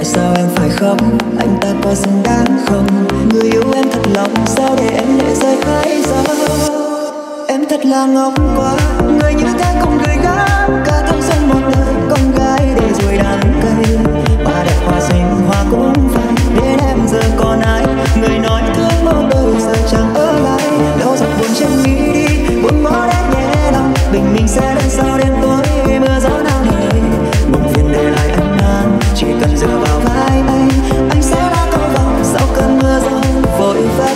sao em phải khóc? Anh ta có xứng đáng không? Người yêu em thật lòng, sao để em lệ rơi hãi giờ? Em thật là ngốc quá, người như thế không gửi gắm cả thanh xuân một đời con gái để rồi đắng cay. Hoa đẹp hoa xinh hoa cũng phải đến em giờ còn ai? Người nói thương một đời giờ chẳng ở lại. Đâu giọt buồn trên mi đi, buông bỏ đã nhẹ lòng. Bình minh sẽ đến sau đêm tối mưa gió nào nề. Buồn phiền để lại anh nan, chỉ cần dựa vào vai anh sẽ đã có vòng sau cơn mưa gió vội vã.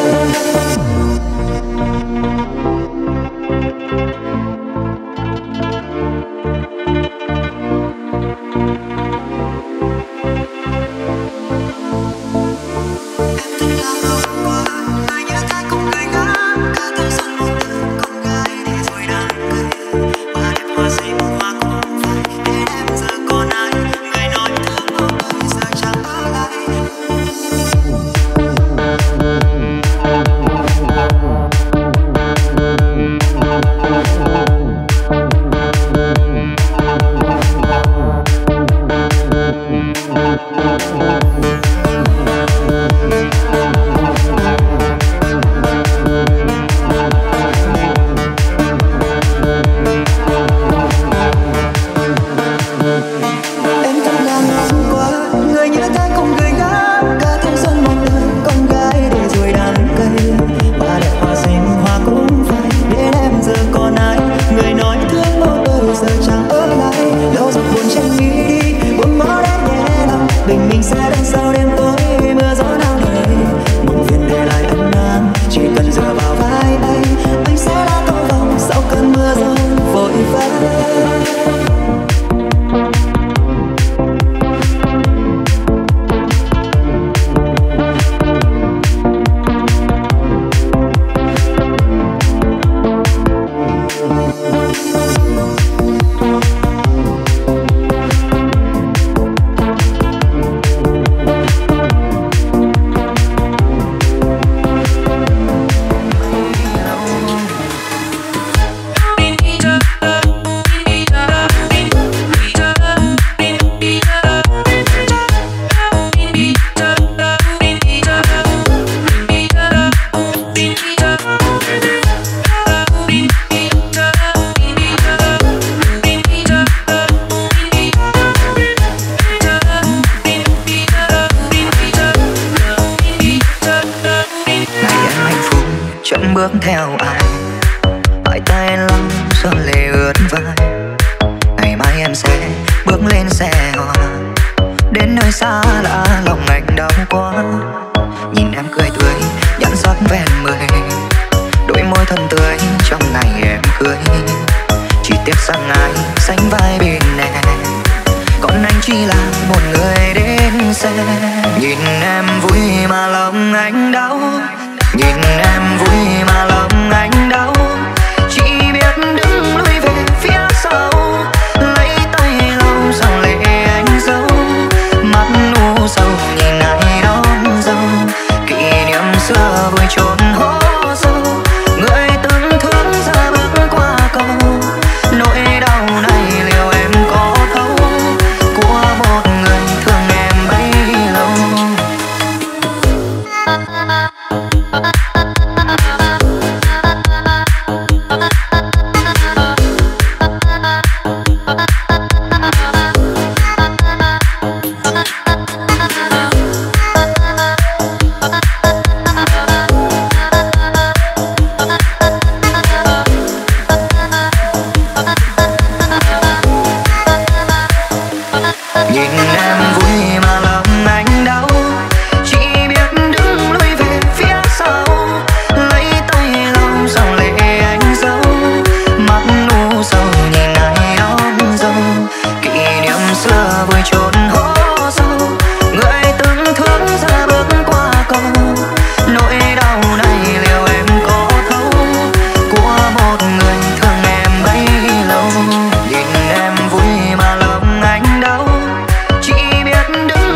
bước theo ai, hỏi tay lắm giọt lệ ướt vai. Ngày mai em sẽ bước lên xe hoa, đến nơi xa lạ lòng anh đau quá. Nhìn em cười tươi nhãn sắc ven mười, đôi môi thân tươi trong ngày em cưới. Chỉ tiếc rằng ai sánh vai bên em, còn anh chỉ là một người đến xe. Nhìn em vui mà lòng anh đau, nhìn em vui mà lòng anh đau. Chỉ biết đứng lùi về phía sau, lấy tay lau dòng lệ anh giấu. Mắt u sầu nhìn ai đón dâu, kỷ niệm xưa vui trốn hố sâu. Người từng thương ra bước qua cầu, nỗi đau này liệu em có thấu của một người thương em bấy lâu. Nhìn em vui mà lòng anh đau, chỉ biết đứng lùi về phía sau, lấy tay lau dòng lệ anh giấu. Mắt u sầu nhìn ai đón dâu, kỷ niệm xưa vui trốn hố sâu. Người từng thương ra bước qua cầu, nỗi đau này liệu em có thấu của một người thương em bấy lâu. Nhìn em vui mà lòng anh đau, chỉ biết đứng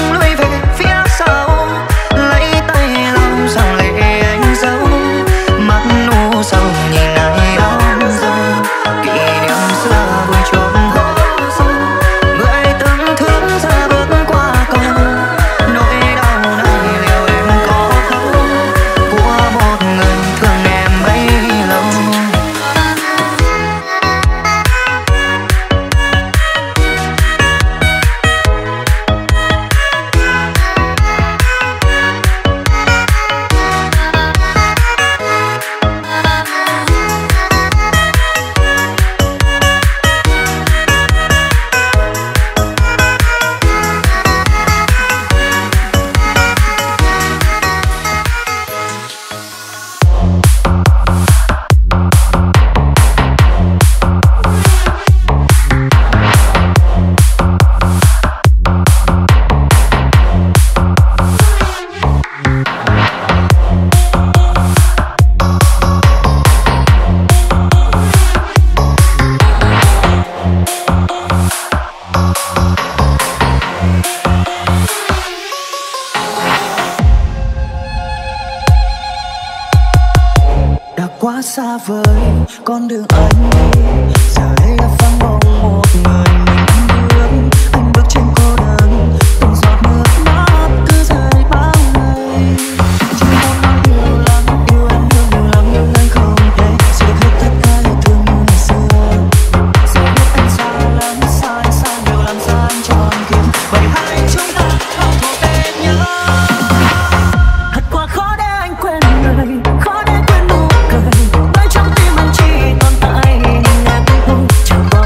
xa vời con đường anh đi, giờ đây đã vắng bóng một người mình anh bước trên cô đơn, từng giọt nước mắt cứ rơi bao ngày. Chỉ mong nói yêu lắm, yêu em nhiều lắm nhưng anh không thể giữ được hết tất cả yêu thương như ngày xưa. Giờ biết anh xa lắm, xa anh xa nhiều làm sao anh tròn kiếm, vậy hai chúng ta không thuộc bên nhau. Thật quá khó để anh quên người, khó để quên nụ cười, bởi trong tim anh chỉ tồn tại hình em thôi. Chẳng có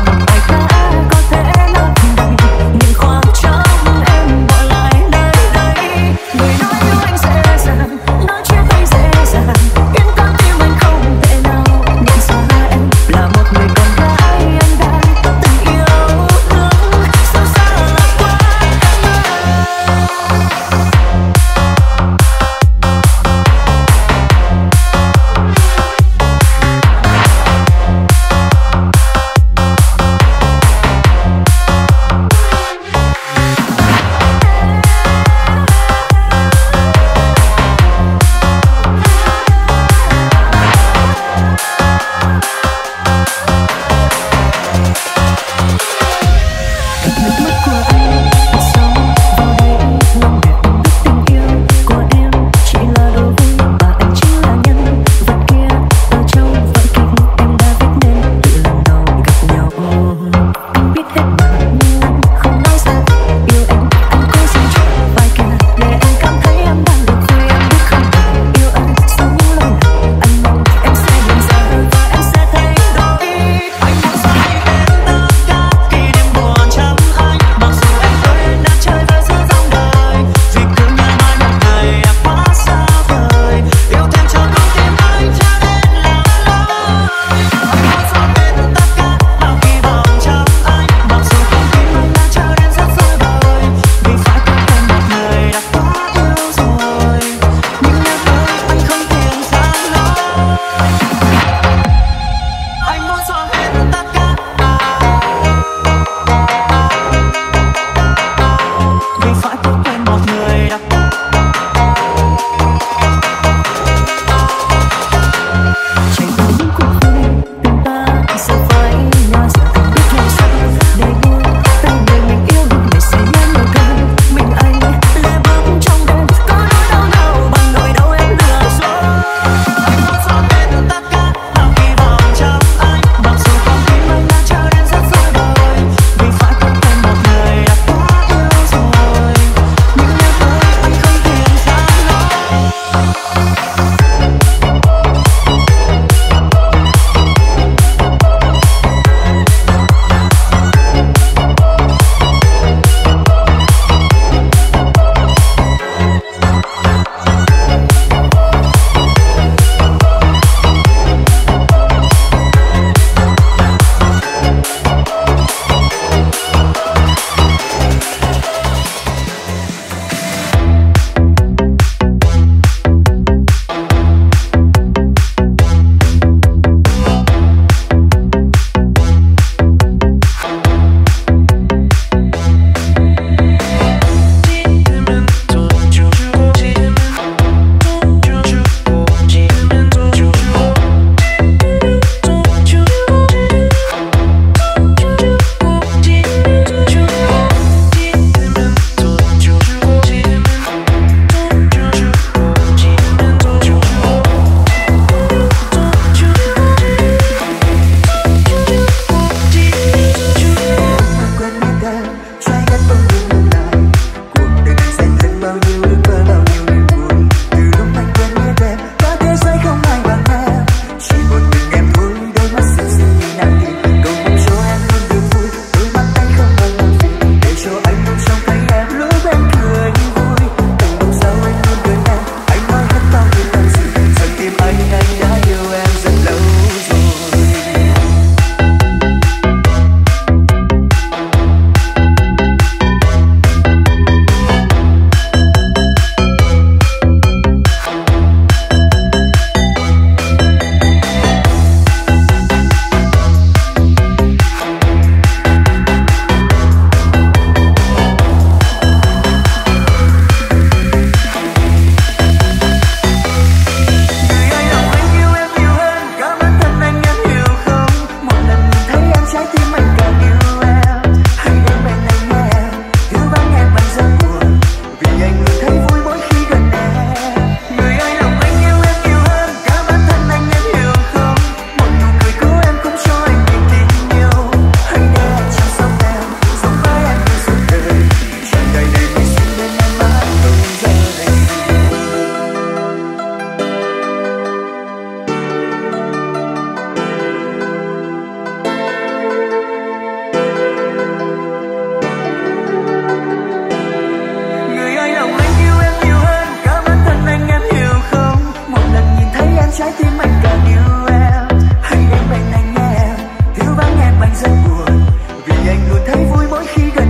trái tim anh càng yêu em. Hãy đến bên anh nhé, thiếu vắng em anh rất buồn, vì anh luôn thấy vui mỗi khi gần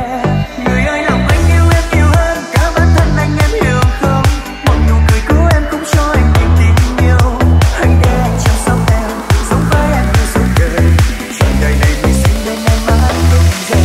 em. Người ơi lòng anh yêu em nhiều hơn cả bản thân anh em hiểu không? Một nụ cười của em cũng cho anh niềm tin yêu. Hãy để anh chăm sóc em, sống với em như suốt đời. Trọn đời này mình xin bên em mãi không rời.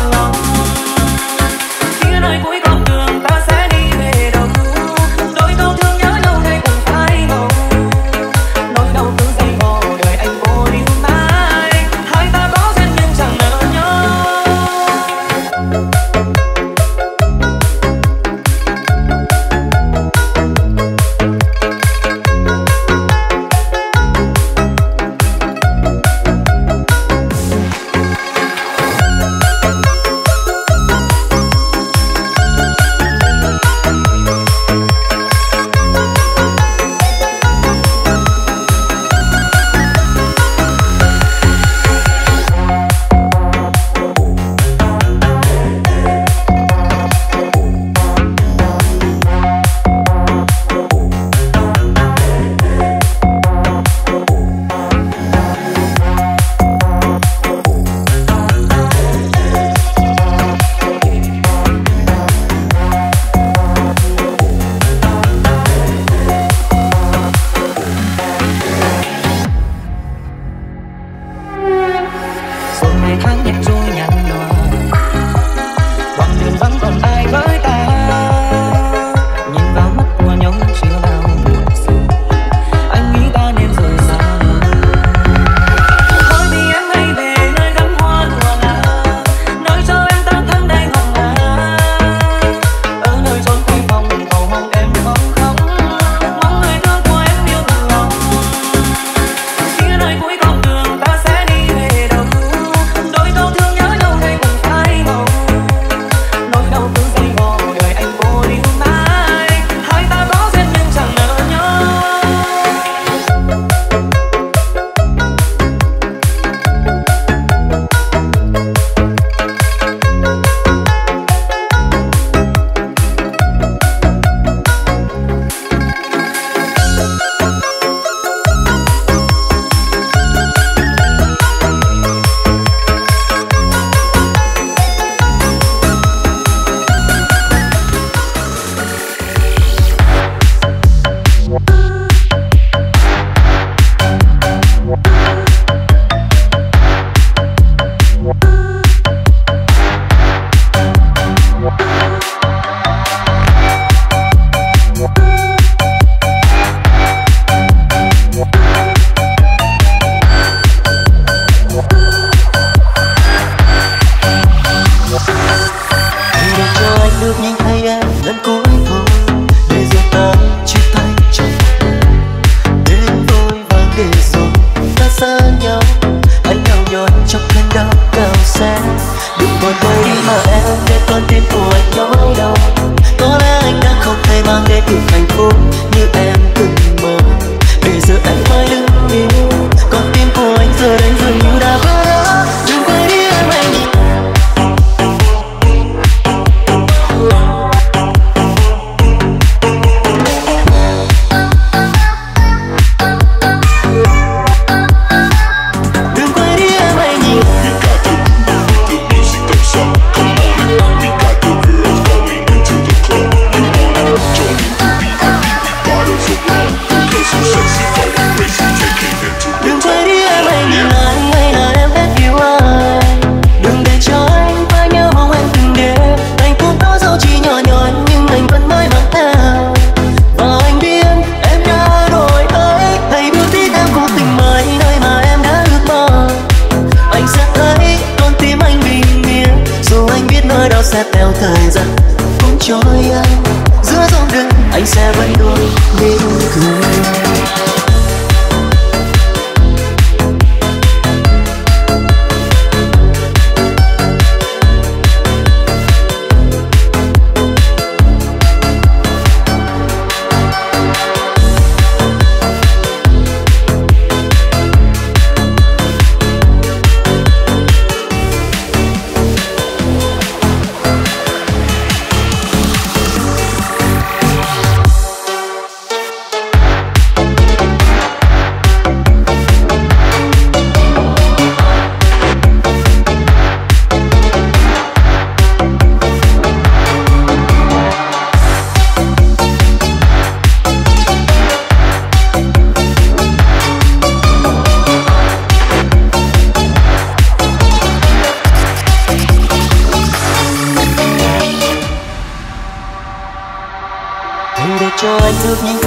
Cuối con đường ta sẽ đi về đâu, đôi câu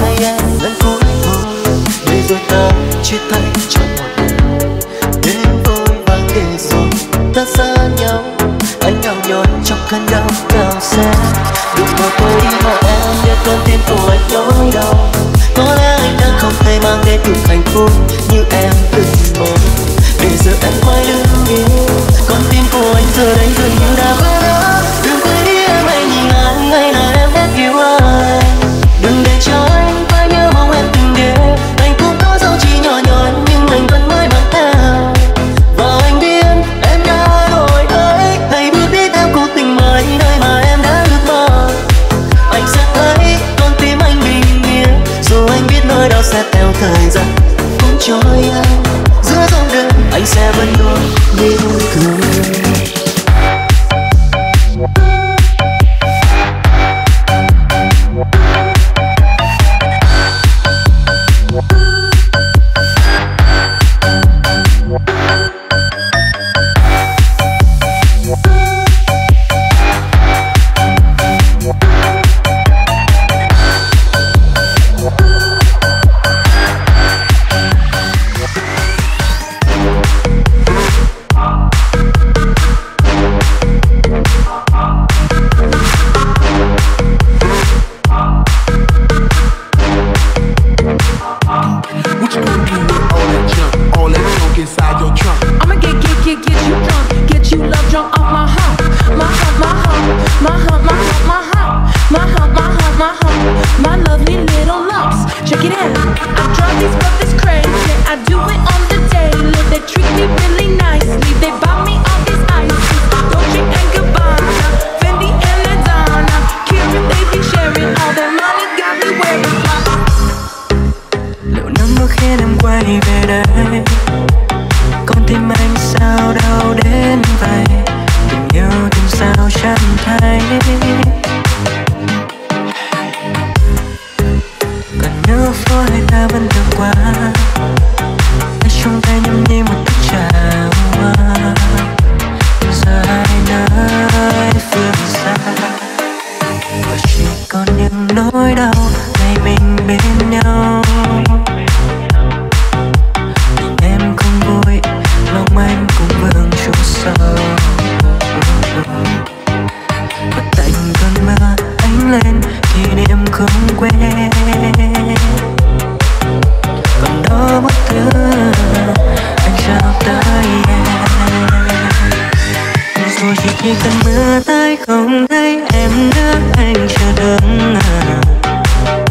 tay em lần cuối thôi, để rồi ta chia tay trong một lần. Đêm vội vàng để rồi ta xa nhau, anh nhào nhót trong cơn đau nào sẽ đừng bỏ tôi đi mà em biết con tim của anh nỗi đau. Có lẽ anh đã không thể mang đến được hạnh phúc như em từng mong. Để giờ em quay lưng đi, con tim của anh giờ đây dường như đã vỡ nát. Đừng quên đi em hãy nhìn anh, hay là em hết yêu anh. Đừng để cho anh phải nhớ mong em từng đêm. Anh cũng có dấu chỉ nhỏ nhoi nhưng anh vẫn mãi bằng theo. Và anh biết em đã đổi ấy, hãy bước đi theo cuộc tình mới nơi mà em đã ước mơ. Anh sẽ thấy con tim anh bình yên, dù anh biết nỗi đau sẽ theo thời gian cũng trôi anh. Giữa dòng đời anh sẽ vẫn luôn như cười. Chỉ cần mưa tới không thấy em nữa anh chờ đợi.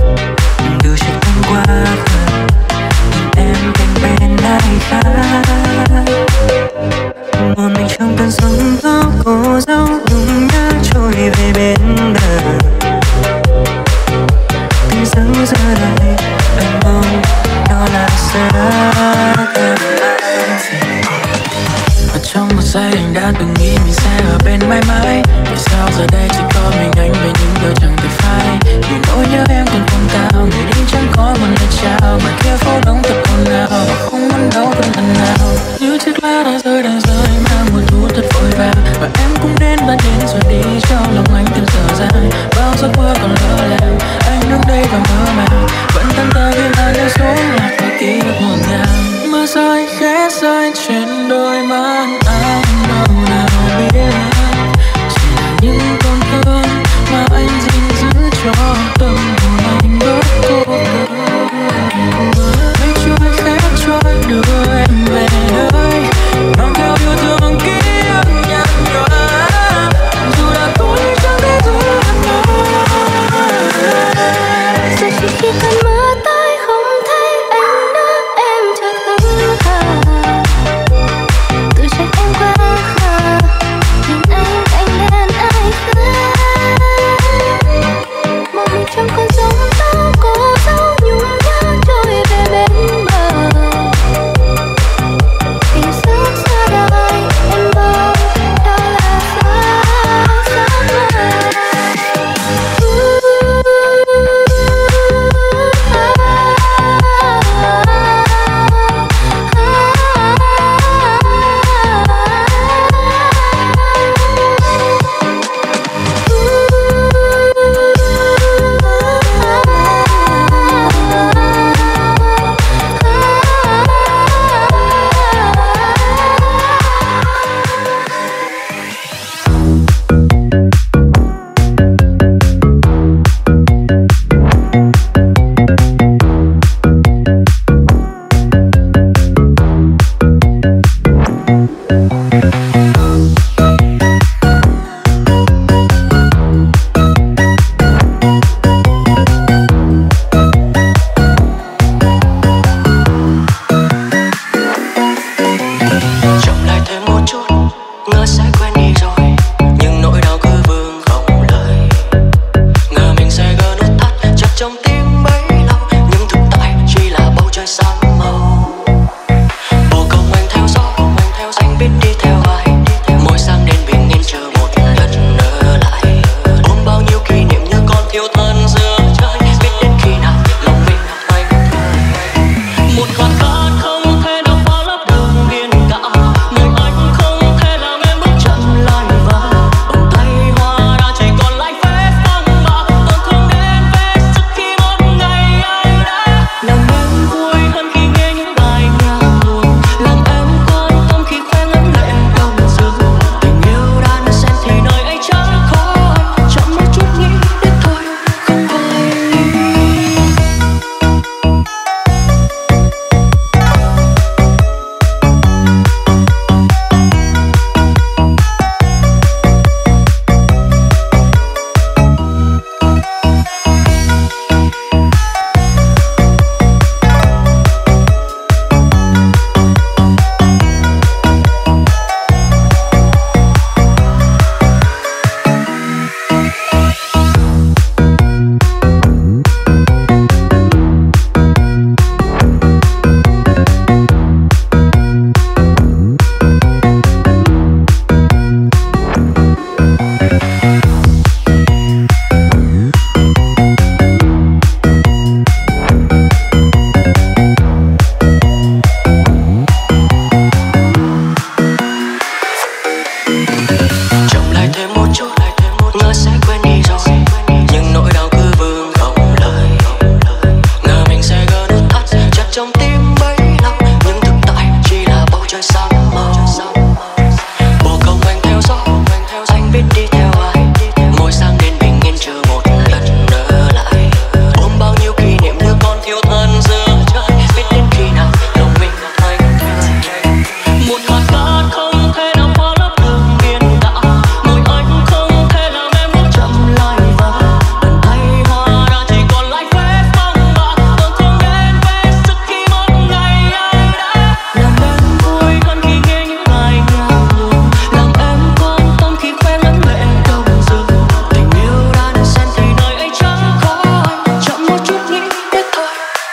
trong tim bấy lâu, nhưng thực tại chỉ là bầu trời xám màu. Bỏ công anh theo gió, anh biết đi theo ai, ngồi sang đến bình yên chờ một lần nữa lại. Ôm bao nhiêu kỷ niệm đưa con thiếu thân giữa trời, biết đến khi nào lòng mình thành thơi. Một hạt cát không thể nào phá lấp đường biển cả, môi anh không thể làm em bước chậm lại vào. Bàn tay hoa đã chỉ còn lại vết phong bạc, tổn thương đến vết sức khi một ngày ai đã làm em vui hơn khi nghe những bài nhạc buồn, làm em quan tâm khi khoe ngấn lệ đông rừng. Tình yêu đan xen thì nơi ấy chẳng có ai, chậm một chút nghĩ biết thôi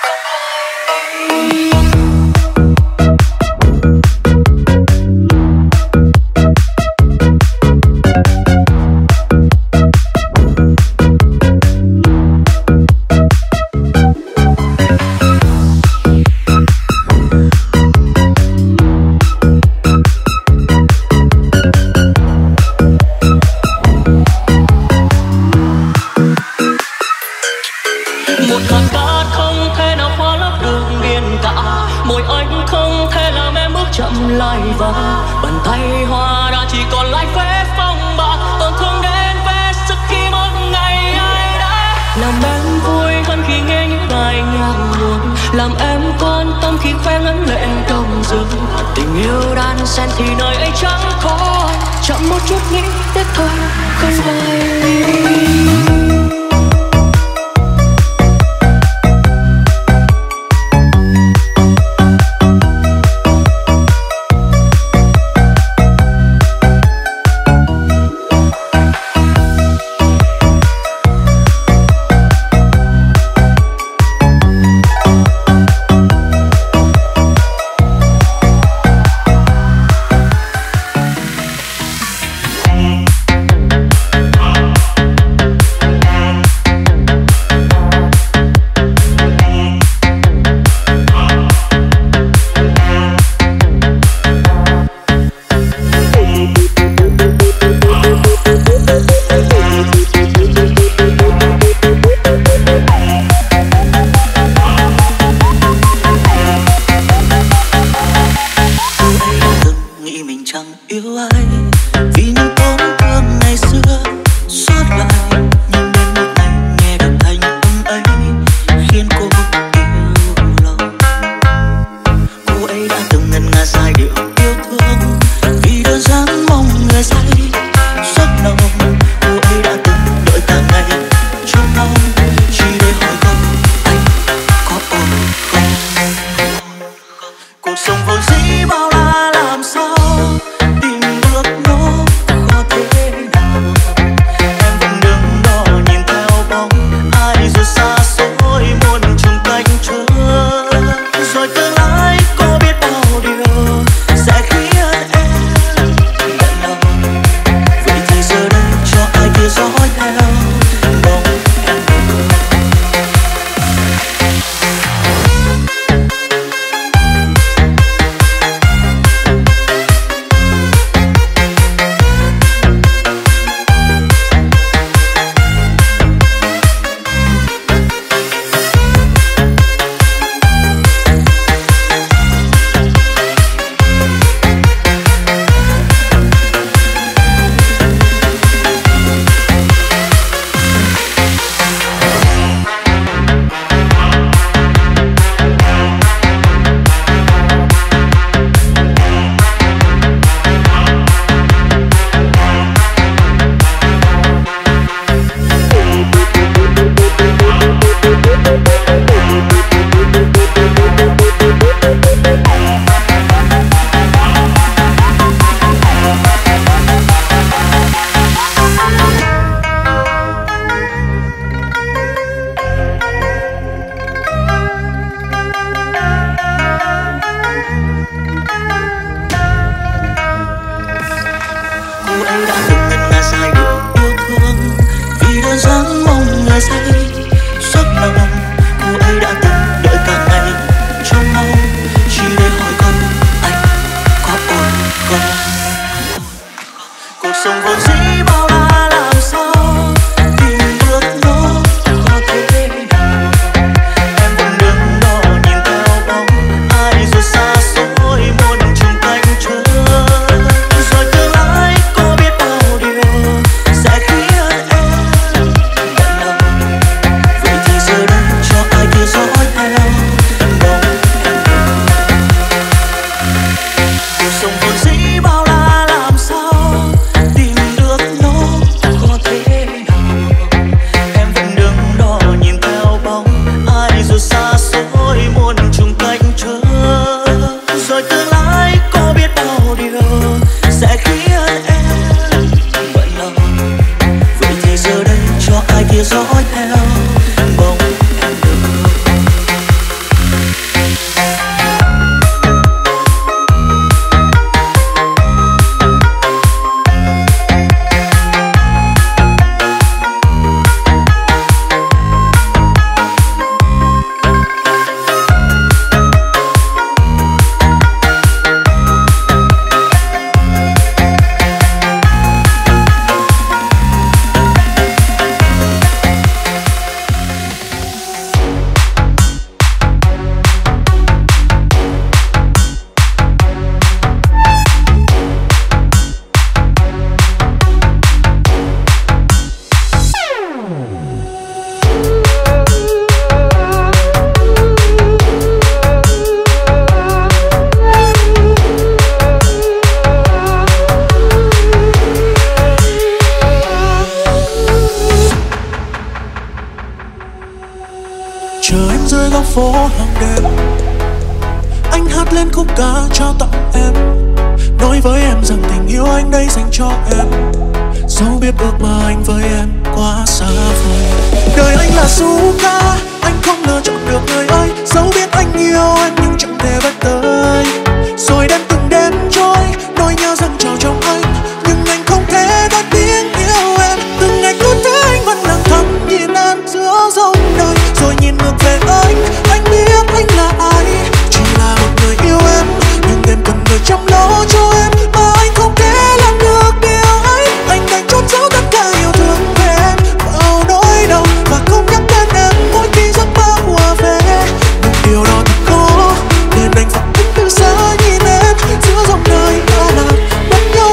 một hạt cát không thể nào phá lấp đường biển cả, môi anh không thể làm em bước chậm lại vào. Bàn tay hoa đã chỉ còn lại vết phong bạc, tổn thương đến vết sức khi một ngày ai đã làm em vui hơn khi nghe những bài nhạc buồn, làm em quan tâm khi khoe ngấn lệ đông rừng. Tình yêu đan xen thì nơi ấy chẳng có ai, chậm một chút nghĩ biết thôi không hay. phố hàng đêm. Anh hát lên khúc ca trao tặng em, nói với em rằng tình yêu anh đây dành cho em. Dẫu biết ước mơ anh với em quá xa vời. Đời anh là du ca, anh không lựa chọn được người ơi. Dẫu biết anh yêu em nhưng chẳng thể vết tới. Rồi đêm từng đêm trôi, nỗi nhớ dâng trào trong anh, nhưng anh không thể nói tiếng yêu em. Từng ngày cứ thế anh vẫn lặng thầm nhìn em giữa dòng đời. Rồi nhìn ngược về anh biết anh là ai. Chỉ là một người yêu em, nhưng em cần người chăm lo cho em. Mà anh không thể làm được điều ấy. Anh đành trốn giấu tất cả yêu thương về em vào nỗi đau, và không nhắc đến em mỗi khi giấc mơ ùa về. Nhưng điều đó thật khó, nên anh phải đứng từ xa nhìn em giữa dòng đời đã là mất nhau.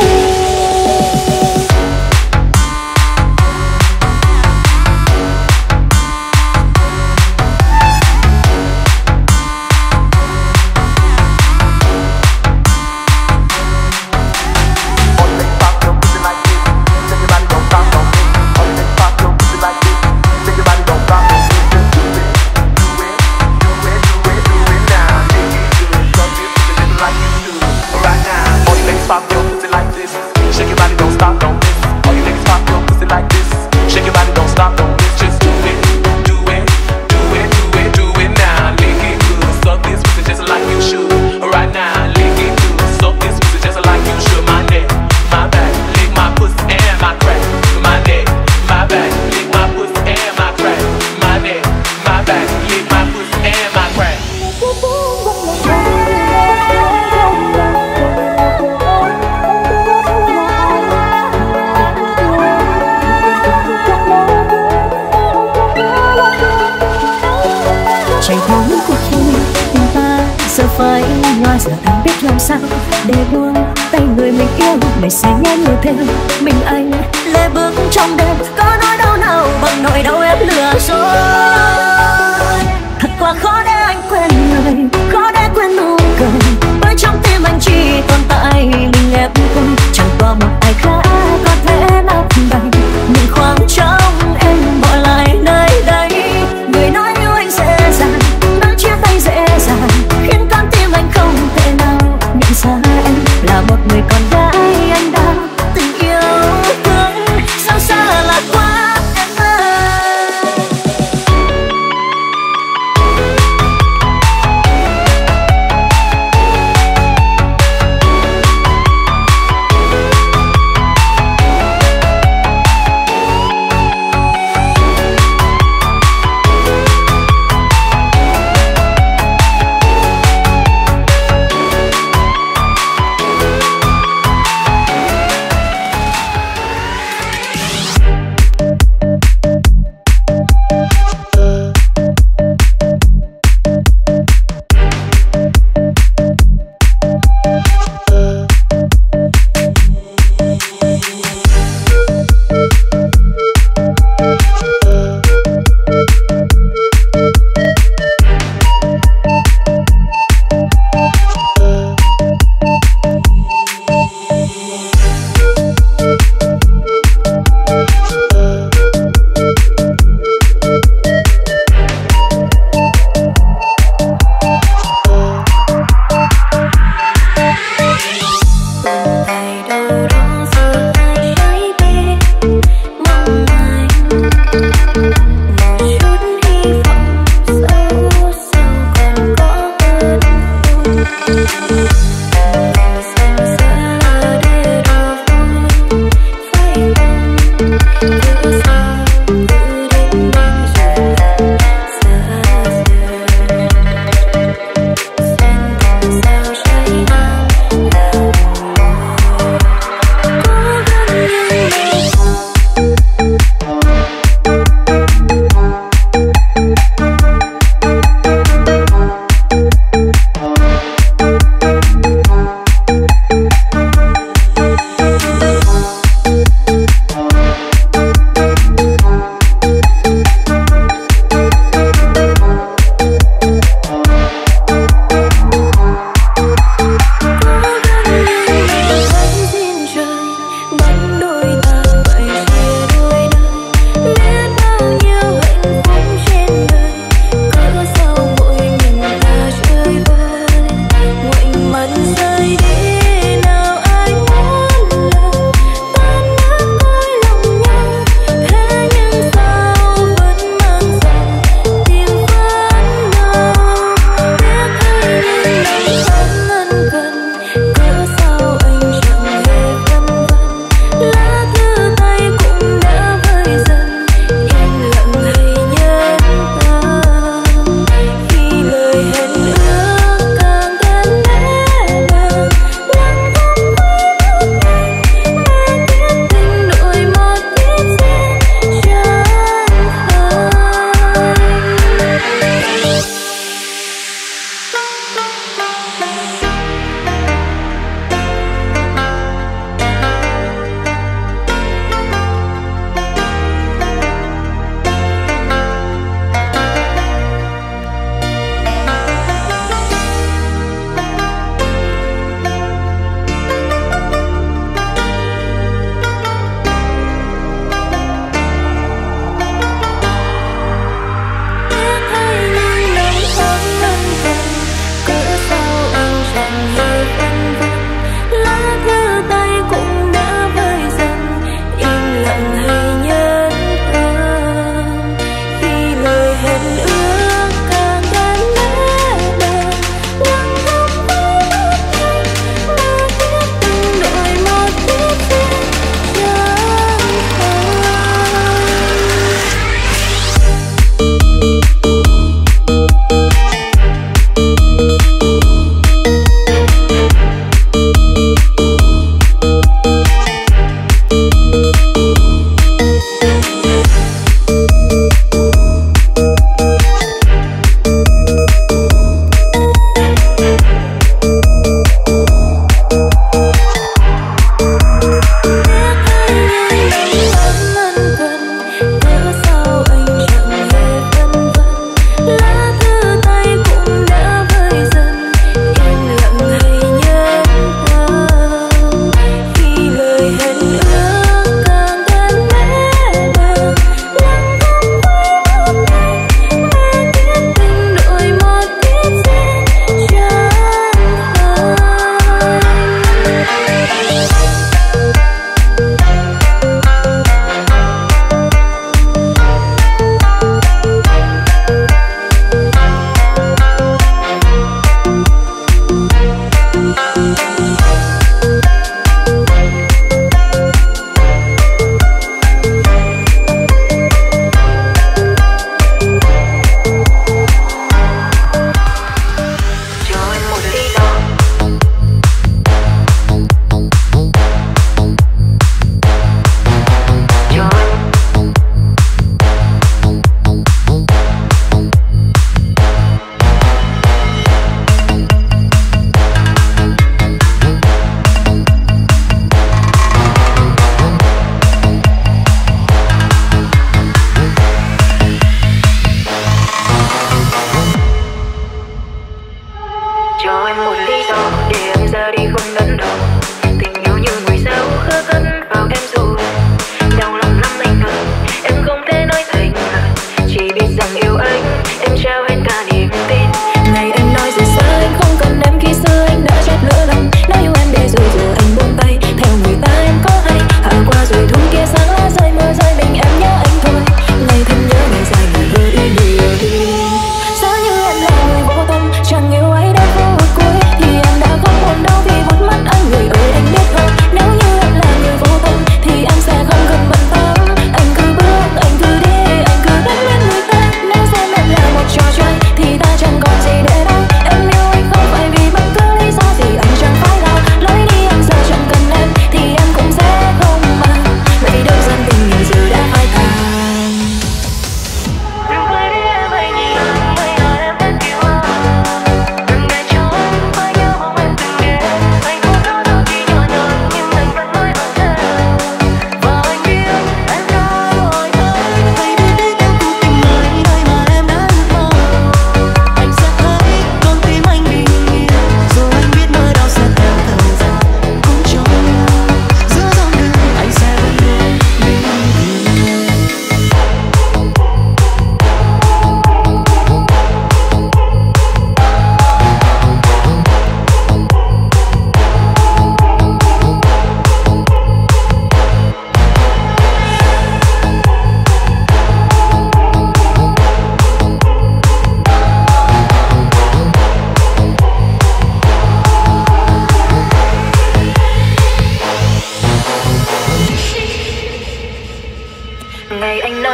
Giờ anh biết làm sao để buông tay người mình yêu, mày sẽ nhớ người theo mình anh lê bước trong đêm. Có nỗi đau nào bằng nỗi đau em lừa dối. Thật quá khó để anh quên người, khó để quên nụ cười, bởi trong tim anh chỉ tồn tại mình em thôi. Chẳng có một ai khác có thể lấp đầy những khoảng trống em bỏ lại nơi đây. Người nói yêu anh dễ dàng, nói chia tay dễ dàng, khiến con tim anh không thể nào nhận ra em là một người con gái anh đã từng yêu thương. Sao xa lạ quá em ơi.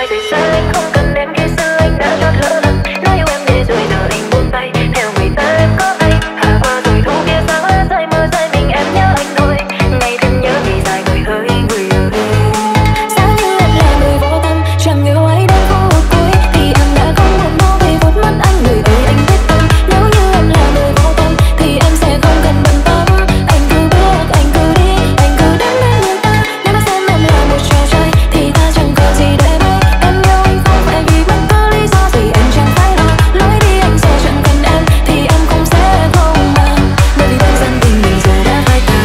sai rồi sao anh không cần em khi xưa anh đã chót lỡ lần nói yêu em để rồi giờ anh buông tay theo người ta em có ai hạ qua rồi thu kia sáng hóa rơi mưa rơi mình em nhớ anh thôi ngày thêm nhớ vì dài người hơi người ơi sao như em là người vô tâm chẳng yêu ai đến phút cuối thì em đã không buồn đau vì phút mất anh người ơi anh biết tâm nếu như em là người vô tâm thì em sẽ không cần bận tâm anh cứ bước anh cứ đi anh cứ đến bên người ta nếu mà xem em là một trò chơi thì ta chẳng có gì để bay em yêu anh không phải vì bất cứ lý do gì anh chẳng phải lo lối đi anh giờ chẳng cần em thì em cũng sẽ không màng bởi vì đơn giản tình mình giờ đã phai tàn.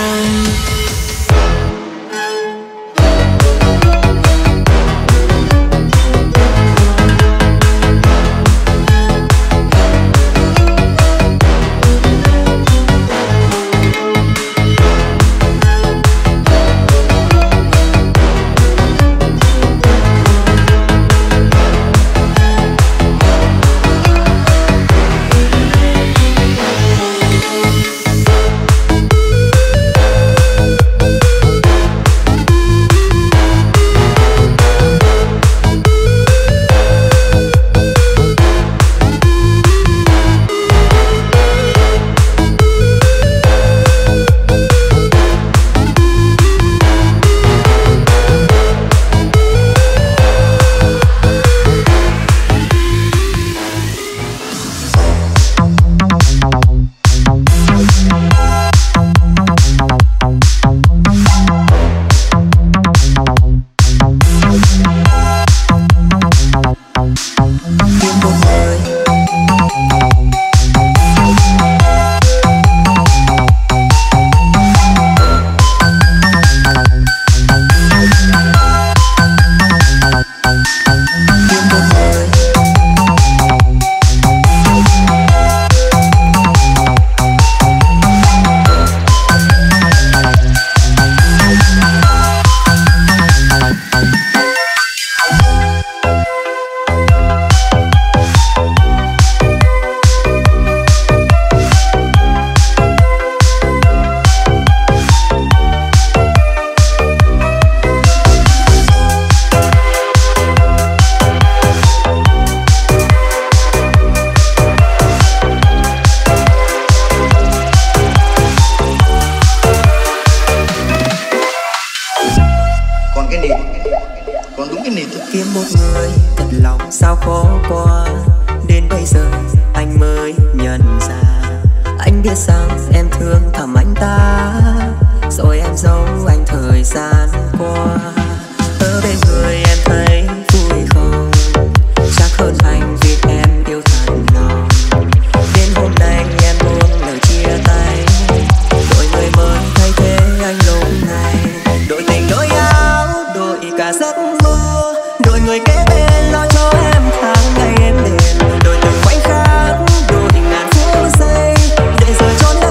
Kiếm một người thật lòng sao khó qua đến bây giờ anh mới nhận ra anh biết rằng em thương thầm anh ta rồi em giấu anh thời gian qua ở bên người em thấy vui không chắc hơn anh vì em yêu thật lòng đến hôm nay em buông lời chia tay đổi người mới thay thế anh lúc này đổi tình đổi áo đổi cả giấc mơ đổi người kế bên lo cho em tháng ngày em đêm đổi từng khoảnh khắc đổi ngàn phút giây để rồi trốn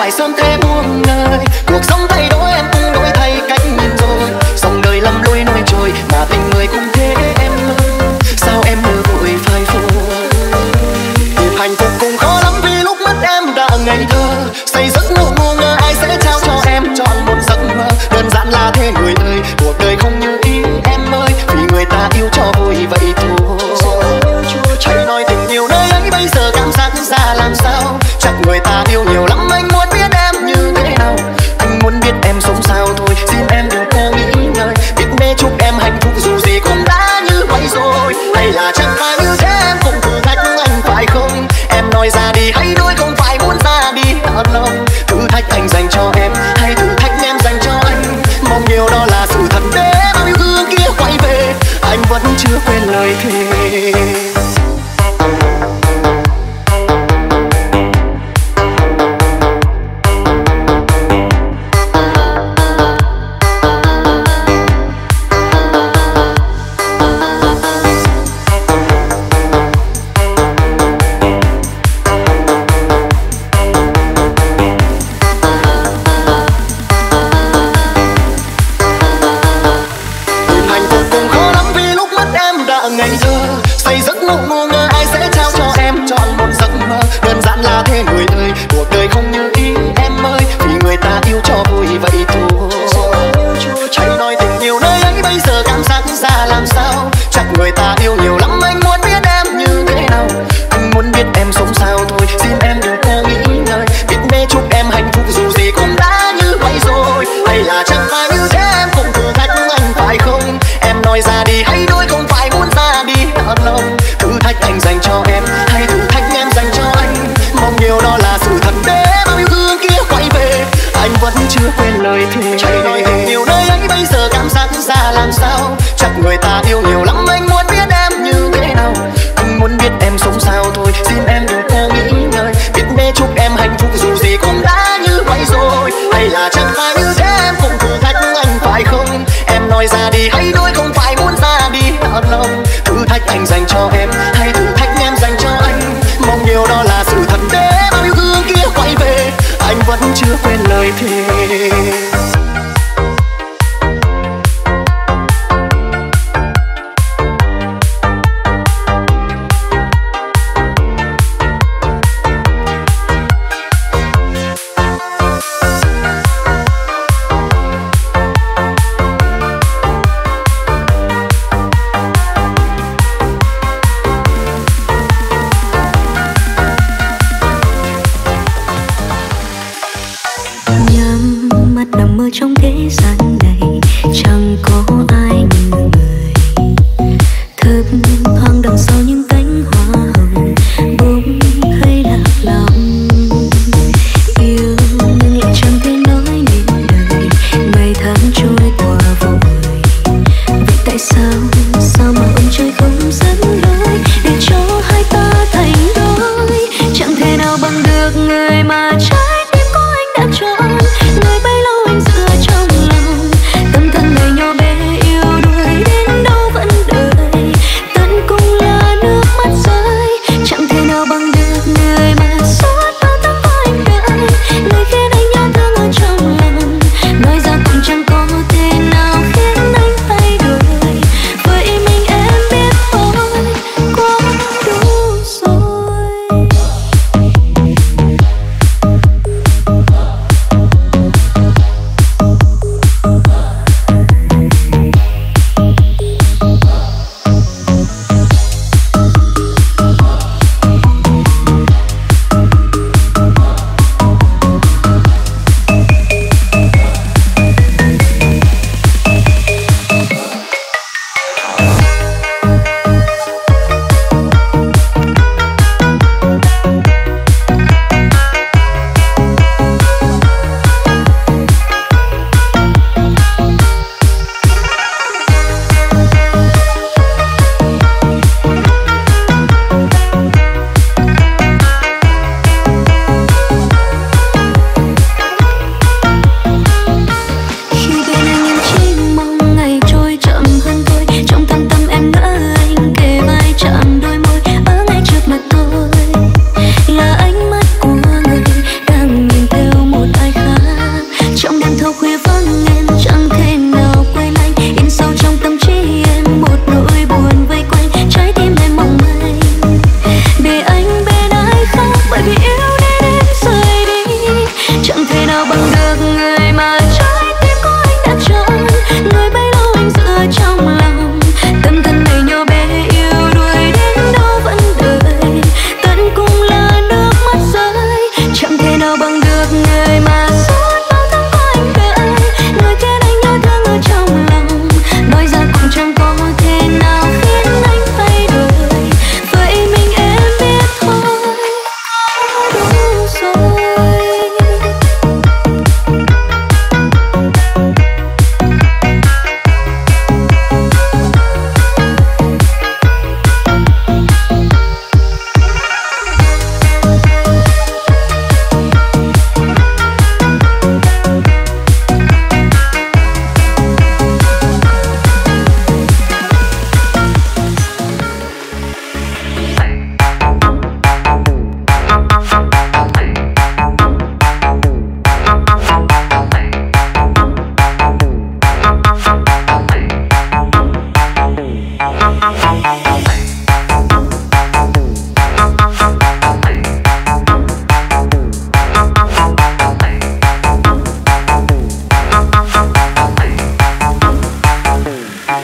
phải sớm thế buông lời. Cuộc sống thay đổi em cũng đổi thay cách nhìn rồi. Dòng đời lầm lối nổi trôi mà tình người cũng thế em ơi. Sao em nỡ vội phai phôi? Tìm hạnh phúc cũng khó lắm vì lúc mất em đã ngây thơ. Say giấc ngủ ngu ngơ ai sẽ trao cho em trọn một giấc mơ. Đơn giản là thế người ơi, cuộc đời không như ý em ơi. Vì người ta yêu cho vui vậy thôi. Hãy nói tình yêu nơi ấy bây giờ cảm giác ra làm sao. Chắc người ta yêu nhiều lắm anh muốn biết em như thế nào. Anh muốn biết em sống sao thôi, xin em đừng có nghĩ ngợi. Biết mê chúc em hạnh phúc dù gì cũng đã như vậy rồi. Hay là chẳng phải như thế em cũng thử thách anh phải không? Em nói ra đi hãy đôi không phải muốn ra đi thật lòng. Thử thách anh dành cho em hay thử thách em dành cho anh. Mong nhiều đó là sự thật để bao yêu thương kia quay về. Anh vẫn chưa quên lời thề. Anh dành cho em hay thử thách em dành cho anh. Mong nhiều đó là sự thật để bao yêu thương kia quay về. Anh vẫn chưa quên lời thề. Nhắm mắt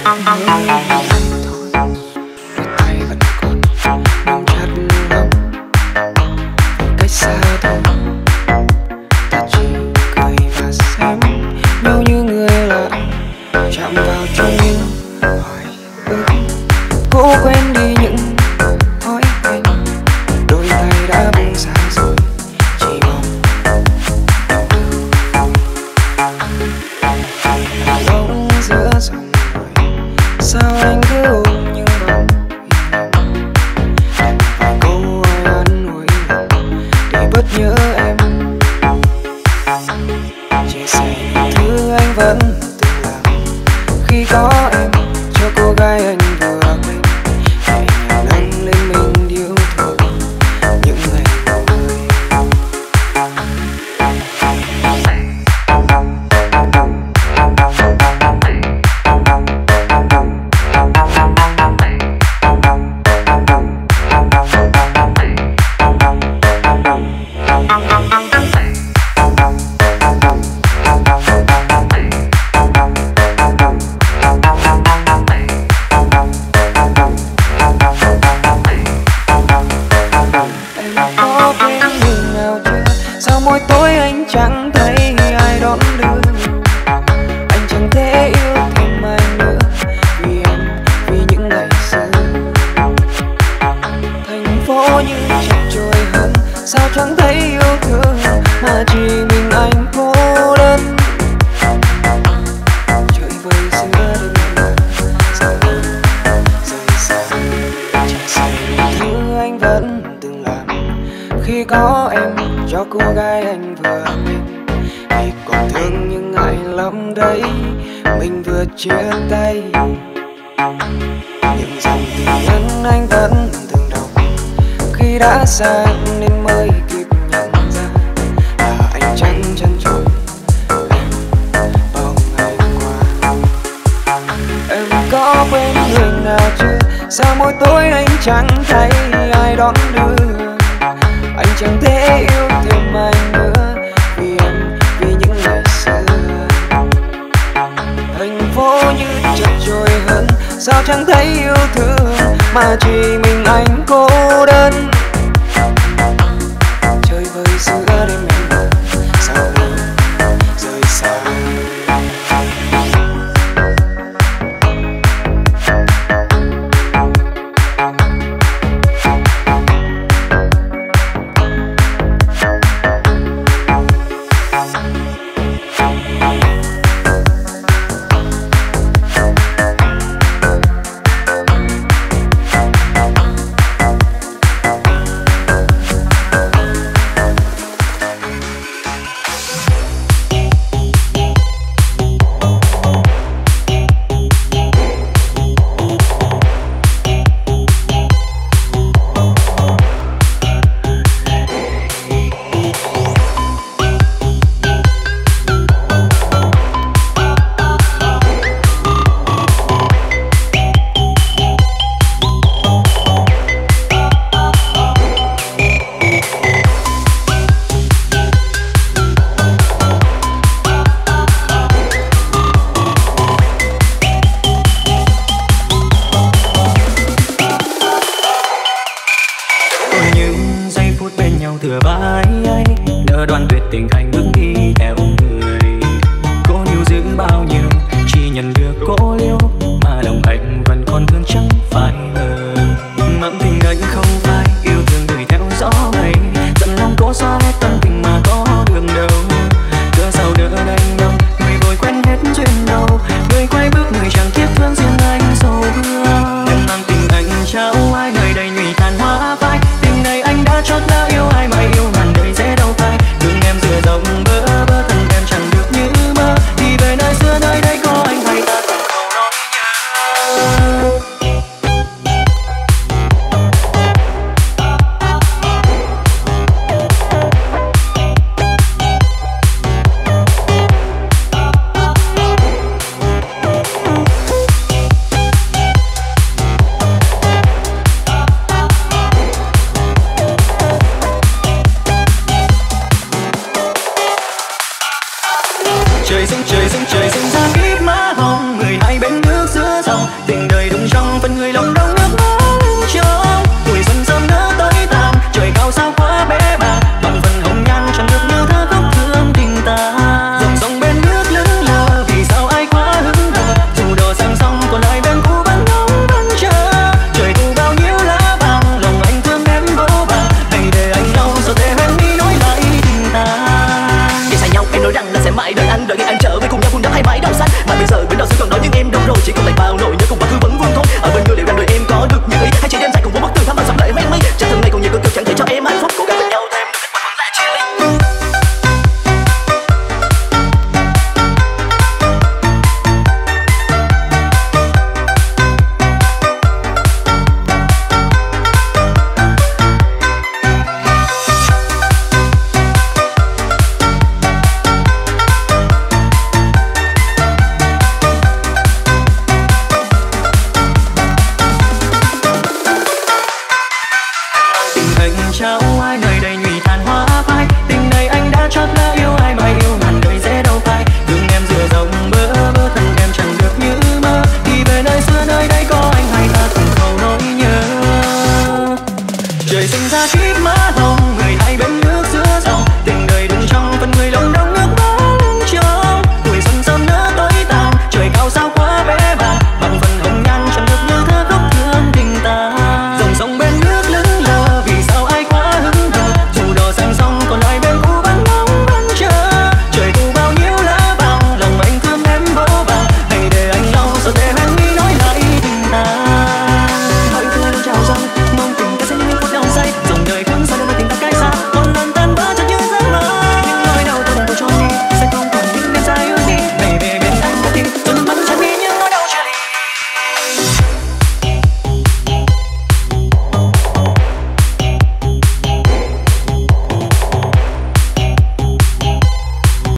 xa nên mới kịp nhận ra là anh chẳng chăn trôi em bao ngày qua. Em có quên người nào chưa? Sao mỗi tối anh chẳng thấy ai đón đưa? Anh chẳng thể yêu thêm anh nữa vì em, vì những ngày xưa. Thành phố như chợt trôi hơn, sao chẳng thấy yêu thương mà chỉ mình anh cô đơn. Chơi vơi giữa đêm em mơ, sao em rời xa. tình